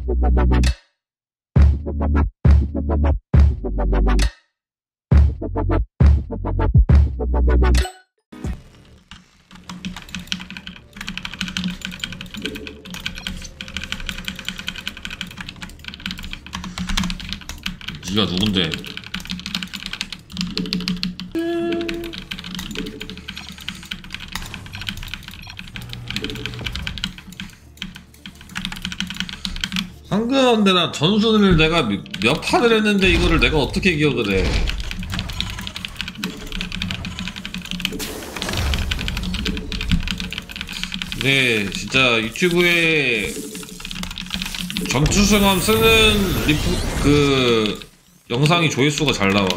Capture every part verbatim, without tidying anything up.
니가 누군데? 상근한데나 전순을 내가 몇, 몇 판을 했는데 이거를 내가 어떻게 기억을 해? 네, 진짜 유튜브에 전투승함 쓰는 리프 그 영상이 조회수가 잘 나와.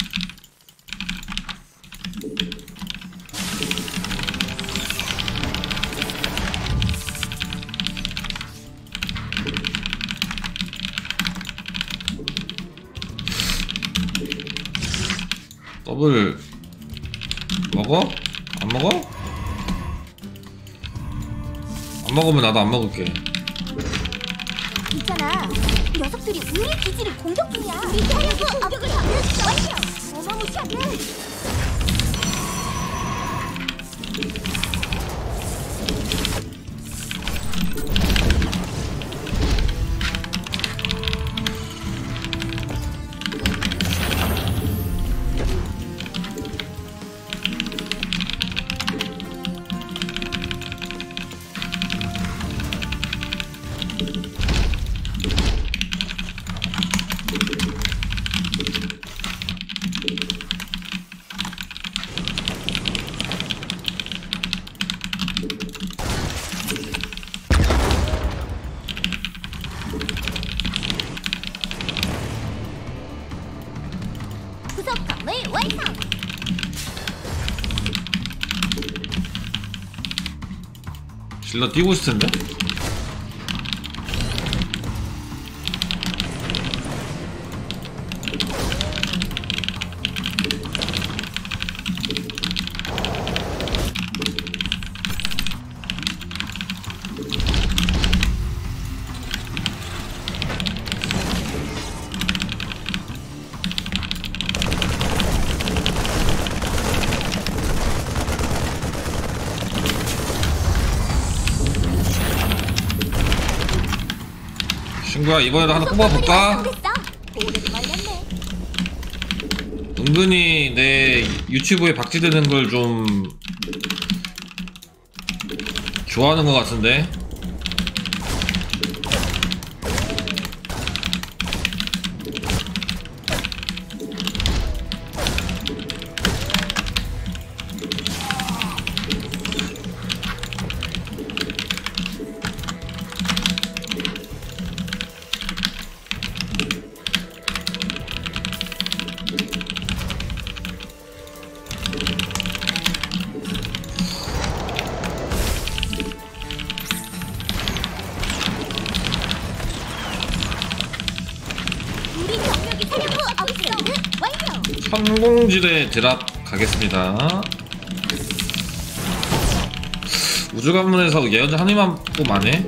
더블 먹어? 안 먹어? 안 먹으면 나도 안 먹을게. 있잖아, 녀석들이 우리 기지를 공격 중이야. 우리 하려고 공격을 하면 완료. 어마무시하게. 구석 건물 완성. 질러 뛰고 있을 텐데? 친구야, 이번에도 하나 뽑아볼까? 은근히 내 유튜브에 박제되는 걸 좀 좋아하는 것 같은데? 천공지대 드랍 가겠습니다. 우주관문에서 예언자 한 입만 뽑아네.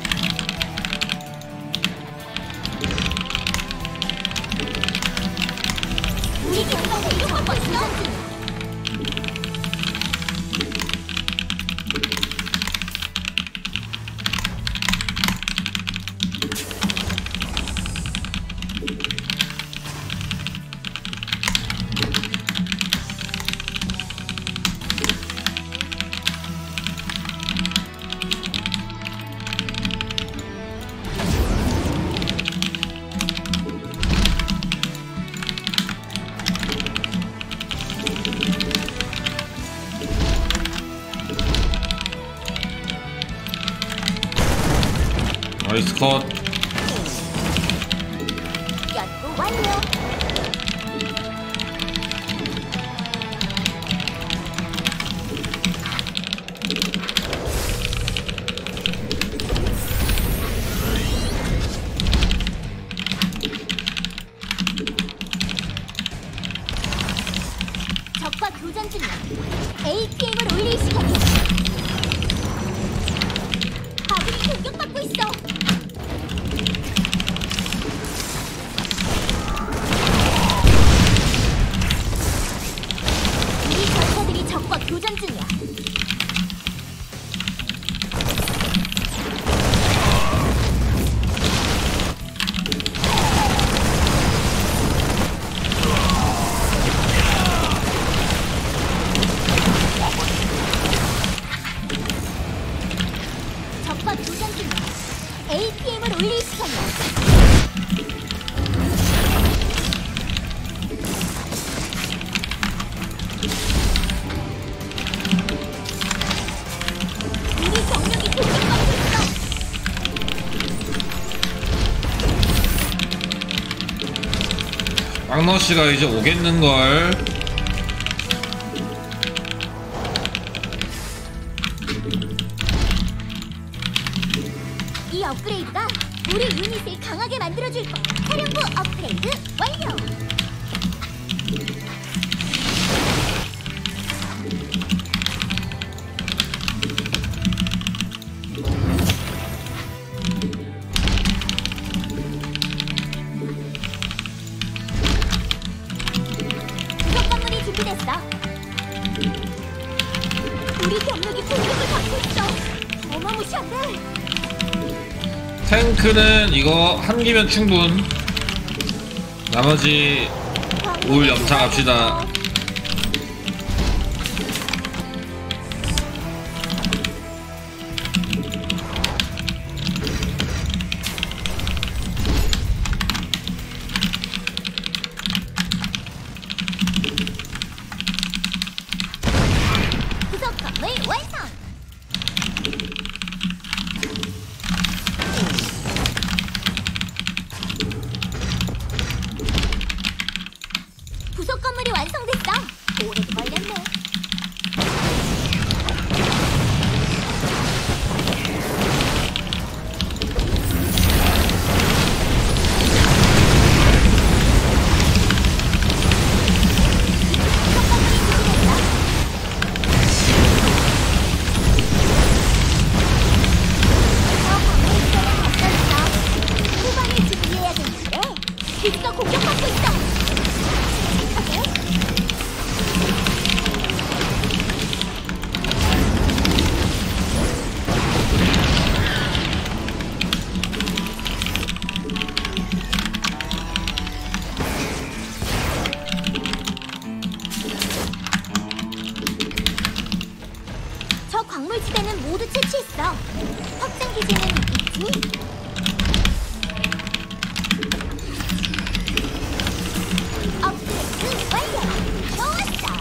나이스 컷. 연구 완료. 적과 교전 중이야. 에이피엠을 올릴 시간이야. 아군이 공격받고 있어. 에이피엠을 올릴 시간이야. 우리 병력이 공격받고 있어. 막너씨가 이제 오겠는걸. 이 업그레이드가 우리 유닛을 강하게 만들어줄 거야. 사령부 업그레이드 완료. 구석 건물이 준비됐어. 우리 병력이 공격을 받고 있어. 어마무시한데. 탱크는 이거 한 기면 충분. 나머지 올 염차 갑시다. 구석 건물 완성. 부속 건물이 완성됐어. 오래도 걸렸네. 부속 건물이 준비됐어. 저 건물 시간을 갖다 후방을 준비해야 되는데 기지가 공격받고 있어. 저 광물지대는 모두 채취했어. 확장 기지는 있지? 업그레이드 완료. 좋았어.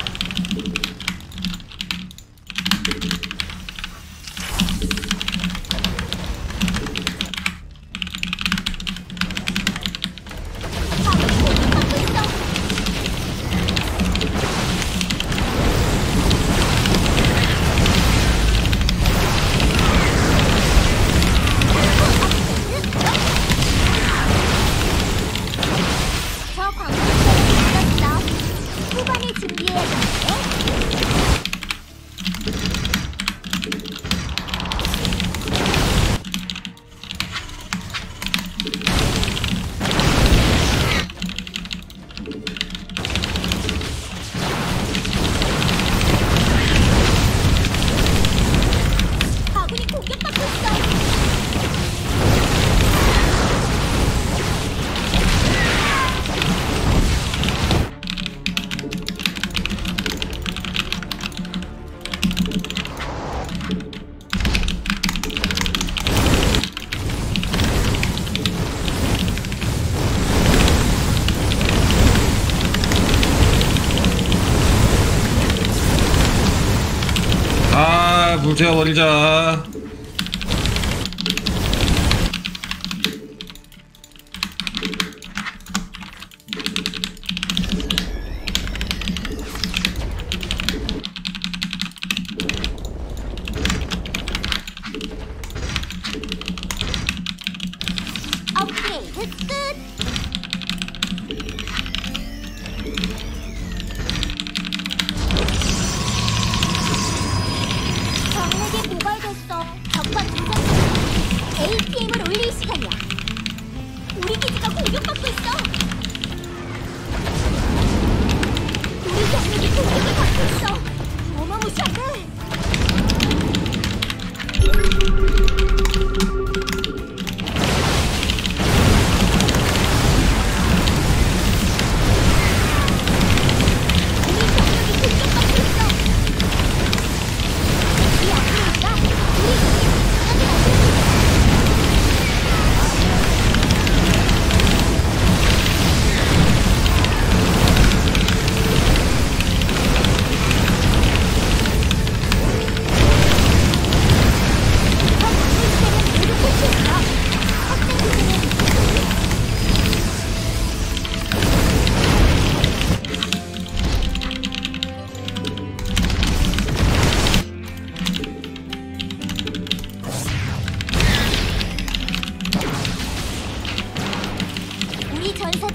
아군이 공격받고 있어. 저 광물지대를 만들었어. 후반을 준비해야 되는데. 아군이 공격받고 있어. 아, 불태워버리자. 업그레이드 끝. 적에게 고갈됐어. 적과 긴장. 에이피엠을 올릴 시간이야. 우리 기지가 공격받고 있어. 우리 병력이 공격을 받고 있어. 어마무시한데.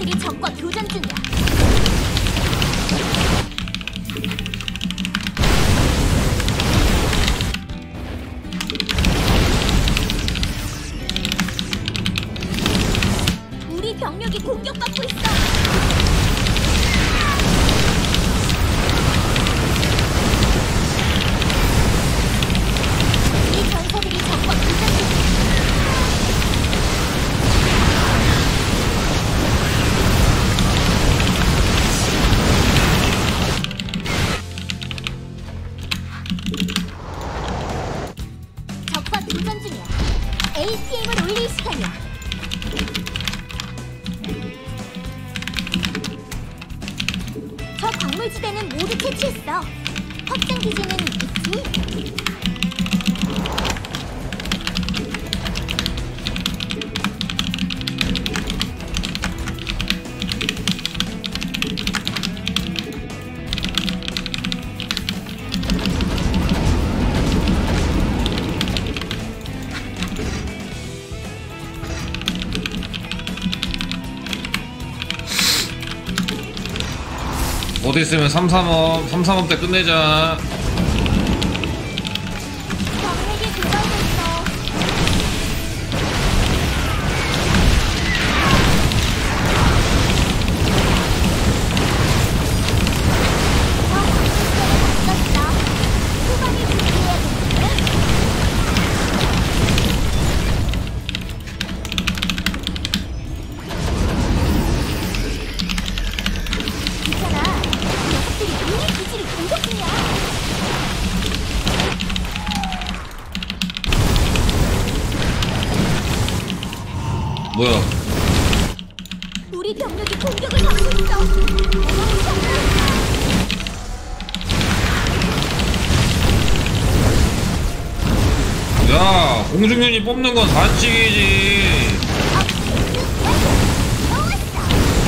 전사들이 적과 교전 중이야. 우리 병력이 공격받고 있어. 우리 전사들이 적과 교전 중이야. 적과 교전 중이야. 에이피엠을 올릴 시간이야. 저 광물지대는 모두 채취했어. 확장 기지는 있지? 어디 있으면 삼삼업 삼삼업 때 끝내자. 병력이 돌아오고 있어. 저 광물지대를 바꿨어. 후방이 준비해야겠는데? 있잖아. 녀석들이 우리 기지를 공격 중이야. 뭐야? 우리 병력이 공격을 받고 있어. 어마무시하다. 야, 공중윤이 뽑는 건 반칙이지. 업그레이드 완료. 좋았어.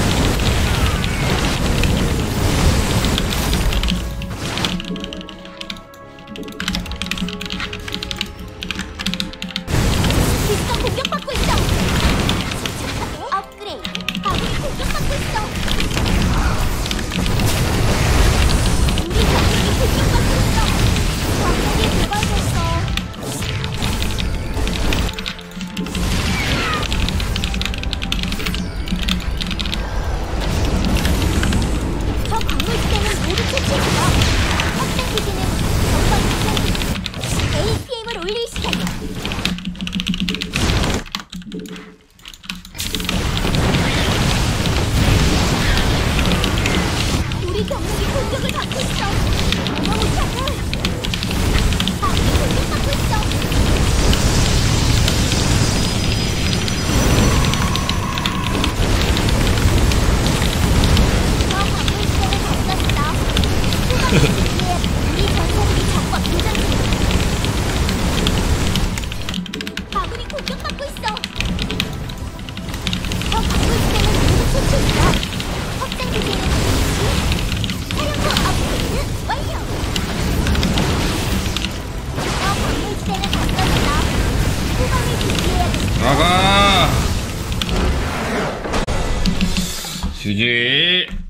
기지가 공격받고 있어. 침착하게. 업그레이드. 아군이 공격받고 있어. 우리 병력이 공격받고 있어. 광물이 개발됐어. 저 광물지대는 모두 채취했어. 확장 기지는 적과 교전 중. 에이피엠을 올릴 시간이야. 우리 병력이 공격을 받고 있어. 어마무시하다. 아군이 공격받고 있어. 저 광물지대를 바꿨어. 후방 준비해. 우리 전사들이 적과 교전 중이야. 아군이 공격받고 있어. 저 광물지대는 모두 채취했어. 확장 기지는 있지? 사령부 업그레이드 완료. 저 광물지대는 바꿨어. 후방을 준비해야겠어. 나가. 지지.